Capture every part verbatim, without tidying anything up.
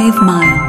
five mile.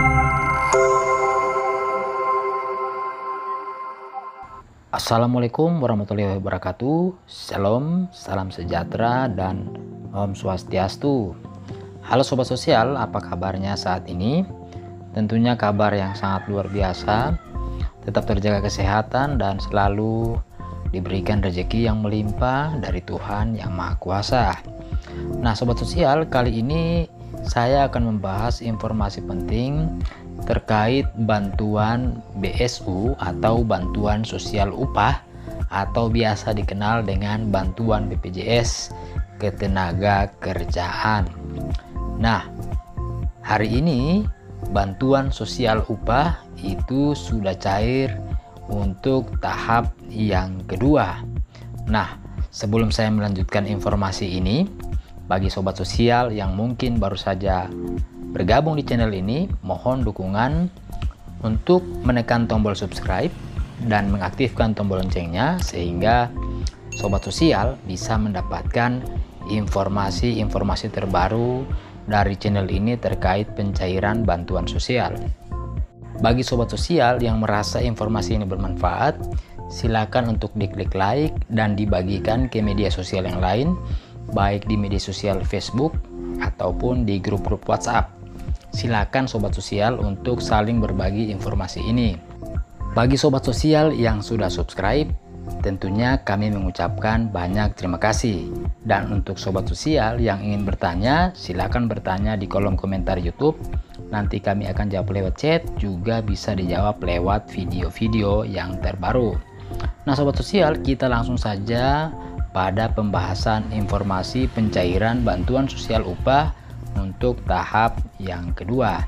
Assalamualaikum warahmatullahi wabarakatuh. Shalom, salam sejahtera, dan Om Swastiastu. Halo Sobat Sosial, apa kabarnya saat ini? Tentunya kabar yang sangat luar biasa. Tetap terjaga kesehatan dan selalu diberikan rezeki yang melimpah dari Tuhan Yang Maha Kuasa. Nah Sobat Sosial, kali ini saya akan membahas informasi penting terkait bantuan B S U atau bantuan sosial upah, atau biasa dikenal dengan bantuan B P J S ketenaga kerjaan. Nah, hari ini bantuan sosial upah itu sudah cair untuk tahap yang kedua. Nah, sebelum saya melanjutkan informasi ini, bagi sobat sosial yang mungkin baru saja bergabung di channel ini, mohon dukungan untuk menekan tombol subscribe dan mengaktifkan tombol loncengnya sehingga sobat sosial bisa mendapatkan informasi-informasi terbaru dari channel ini terkait pencairan bantuan sosial. Bagi sobat sosial yang merasa informasi ini bermanfaat, silakan untuk diklik like dan dibagikan ke media sosial yang lain, baik di media sosial Facebook ataupun di grup-grup WhatsApp. Silakan sobat sosial untuk saling berbagi informasi ini. Bagi sobat sosial yang sudah subscribe, tentunya kami mengucapkan banyak terima kasih. Dan untuk sobat sosial yang ingin bertanya, silakan bertanya di kolom komentar YouTube. Nanti kami akan jawab lewat chat, juga bisa dijawab lewat video-video yang terbaru. Nah sobat sosial, kita langsung saja pada pembahasan informasi pencairan bantuan sosial upah untuk tahap yang kedua.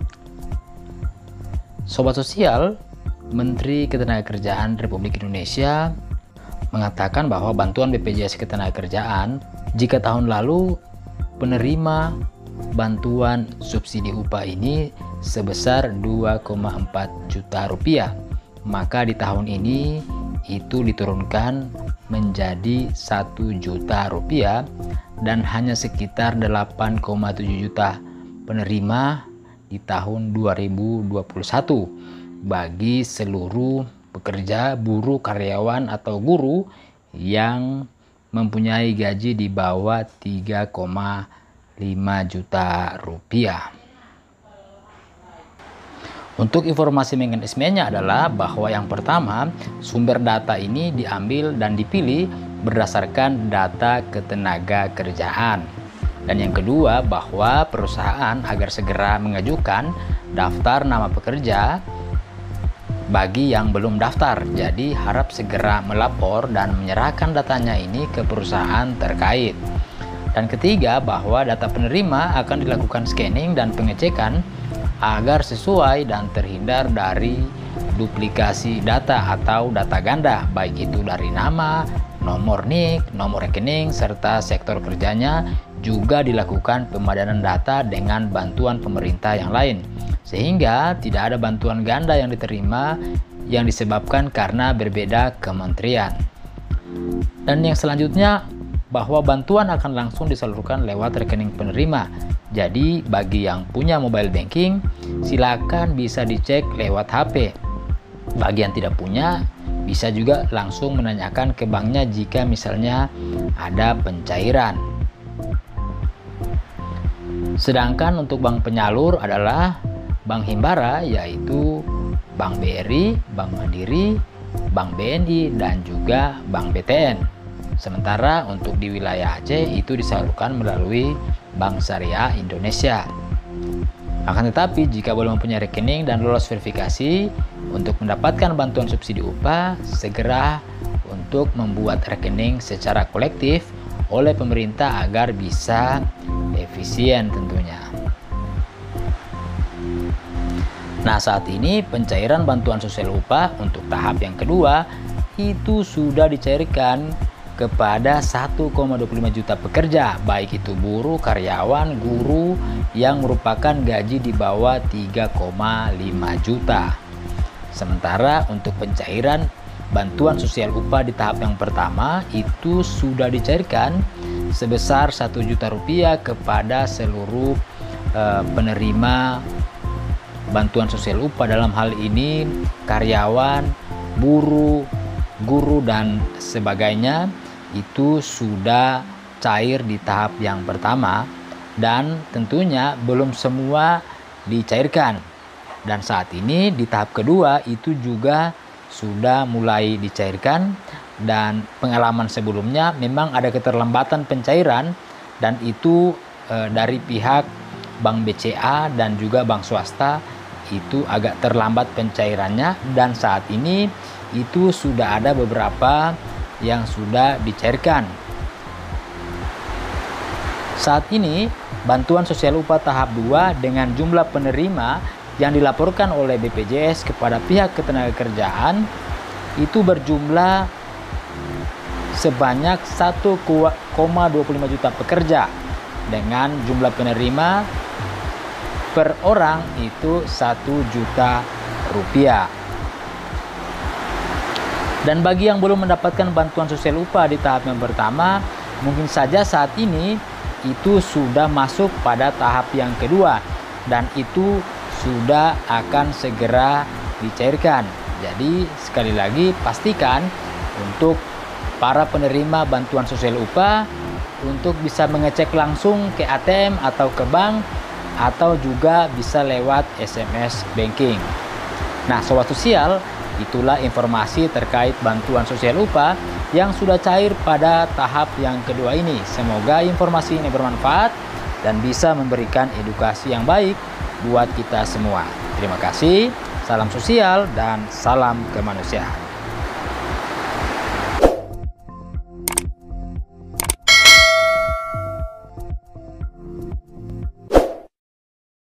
Sobat sosial, Menteri Ketenagakerjaan Republik Indonesia mengatakan bahwa bantuan B P J S Ketenagakerjaan, jika tahun lalu penerima bantuan subsidi upah ini sebesar dua koma empat juta rupiah, maka di tahun ini itu diturunkan menjadi satu juta rupiah dan hanya sekitar delapan koma tujuh juta penerima di tahun dua ribu dua puluh satu bagi seluruh pekerja, buruh, karyawan atau guru yang mempunyai gaji di bawah tiga koma lima juta rupiah. Untuk informasi mekanismenya adalah bahwa yang pertama, sumber data ini diambil dan dipilih berdasarkan data ketenaga kerjaan. Dan yang kedua, bahwa perusahaan agar segera mengajukan daftar nama pekerja bagi yang belum daftar. Jadi harap segera melapor dan menyerahkan datanya ini ke perusahaan terkait. Dan ketiga, bahwa data penerima akan dilakukan scanning dan pengecekan agar sesuai dan terhindar dari duplikasi data atau data ganda, baik itu dari nama, nomor N I K, nomor rekening, serta sektor kerjanya. Juga dilakukan pemadanan data dengan bantuan pemerintah yang lain, sehingga tidak ada bantuan ganda yang diterima yang disebabkan karena berbeda kementerian. Dan yang selanjutnya, bahwa bantuan akan langsung disalurkan lewat rekening penerima. Jadi bagi yang punya mobile banking, silakan bisa dicek lewat H P. Bagi yang tidak punya, bisa juga langsung menanyakan ke banknya jika misalnya ada pencairan. Sedangkan untuk bank penyalur adalah Bank Himbara, yaitu Bank B R I, Bank Mandiri, Bank B N I, dan juga Bank B T N. Sementara untuk di wilayah Aceh itu disalurkan melalui Bank Syariah Indonesia. Akan tetapi jika belum mempunyai rekening dan lolos verifikasi untuk mendapatkan bantuan subsidi upah, segera untuk membuat rekening secara kolektif oleh pemerintah agar bisa efisien tentunya. Nah saat ini pencairan bantuan sosial upah untuk tahap yang kedua itu sudah dicairkan kepada satu koma dua puluh lima juta pekerja, baik itu buruh, karyawan, guru yang merupakan gaji di bawah tiga koma lima juta. Sementara untuk pencairan bantuan sosial upah di tahap yang pertama itu sudah dicairkan sebesar satu juta rupiah kepada seluruh eh, penerima bantuan sosial upah dalam hal ini karyawan, buruh, guru dan sebagainya itu sudah cair di tahap yang pertama, dan tentunya belum semua dicairkan. Dan saat ini di tahap kedua itu juga sudah mulai dicairkan, dan pengalaman sebelumnya memang ada keterlambatan pencairan, dan itu e, dari pihak Bank B C A dan juga bank swasta itu agak terlambat pencairannya, dan saat ini itu sudah ada beberapa yang sudah dicairkan. Saat ini bantuan sosial upah tahap dua dengan jumlah penerima yang dilaporkan oleh B P J S kepada pihak ketenagakerjaan itu berjumlah sebanyak satu koma dua puluh lima juta pekerja dengan jumlah penerima per orang itu satu juta rupiah. Dan bagi yang belum mendapatkan bantuan sosial upah di tahap yang pertama, mungkin saja saat ini itu sudah masuk pada tahap yang kedua, dan itu sudah akan segera dicairkan. Jadi sekali lagi pastikan untuk para penerima bantuan sosial upah untuk bisa mengecek langsung ke A T M atau ke bank, atau juga bisa lewat S M S banking. Nah, Sobat Sosial, itulah informasi terkait bantuan sosial upah yang sudah cair pada tahap yang kedua ini. Semoga informasi ini bermanfaat dan bisa memberikan edukasi yang baik buat kita semua. Terima kasih, salam sosial dan salam kemanusiaan.